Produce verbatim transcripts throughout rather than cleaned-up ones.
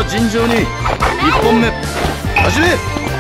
ざ尋常にいっぽんめ始め。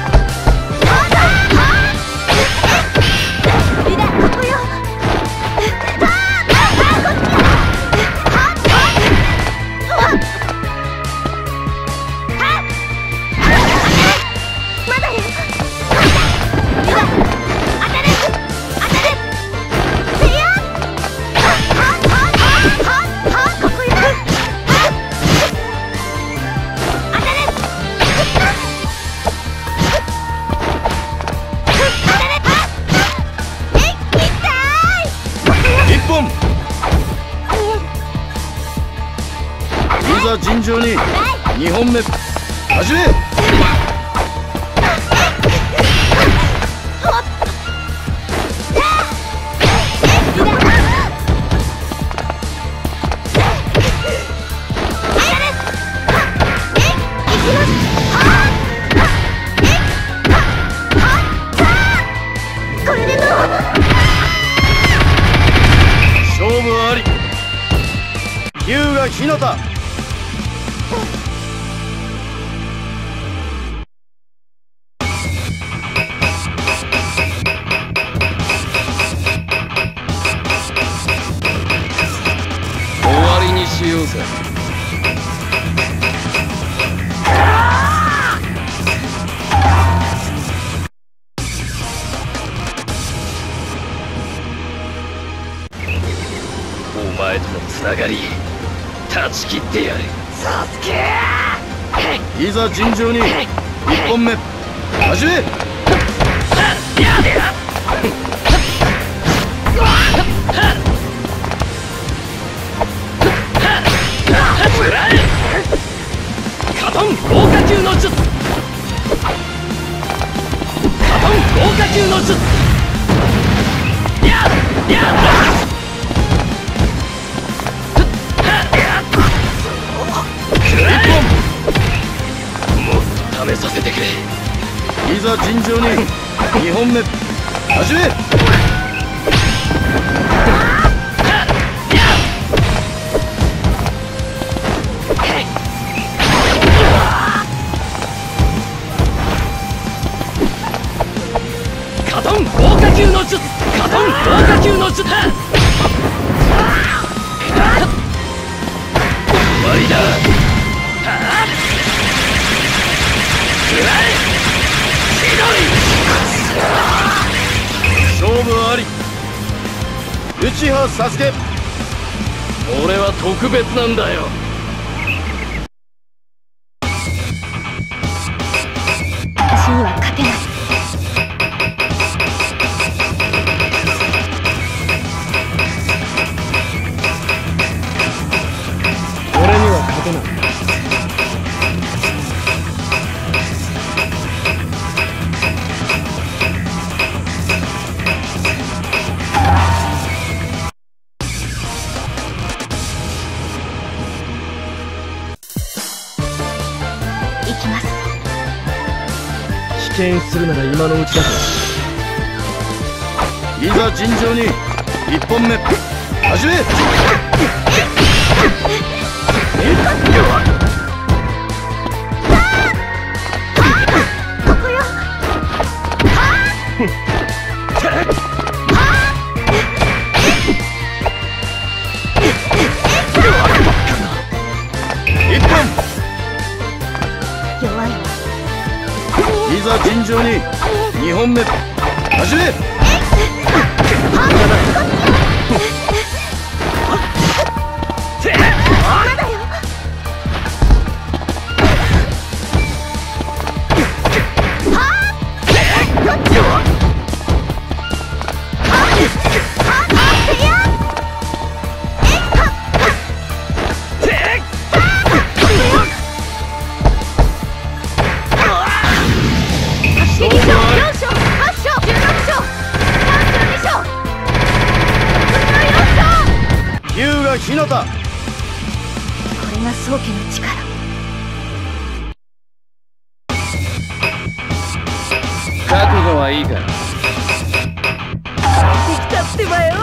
いざ尋常ににほんめ始め。勝負あり。龍が日向。しようぜ。お前とのつながり断ち切ってやる。サスケ。いざ尋常にいっぽんめ始め。カトン豪華級の術。カトン豪華級の術。やっやっもっと試させてくれ。いざ尋常ににほんめ始め。カトン豪華級の術。カトン豪華級の術。終わりだ。勝負あり。内葉サスケ。俺は特別なんだよ。 私には勝てない。 俺には勝てない。 行きます。 棄権するなら今のうちだぞ。いざ尋常にいっぽんめ始め。 ここよ。 一本。 弱い。 いざ尋常ににほんめ始め。龍が日向。これが宗家の力。 覚悟はいいか。できたってばよ。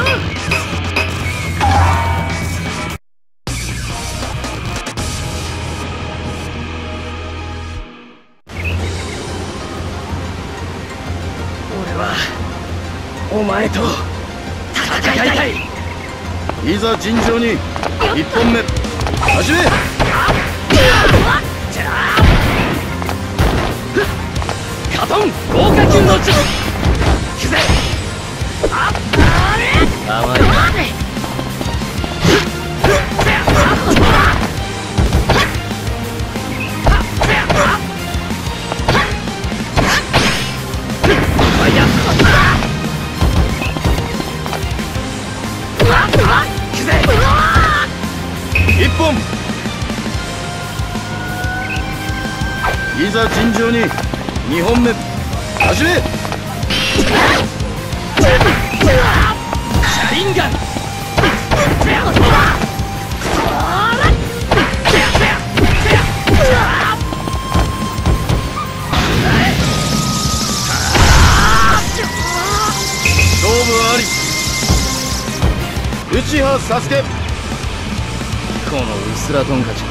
はお前と戦いたい。いざ尋常に一本目始め。カトン豪華級の術。くぜ。甘いな。一本。いざ尋常に二本目始め。シャリンガン。勝負あり。内葉サスケ。このウスラトンカチ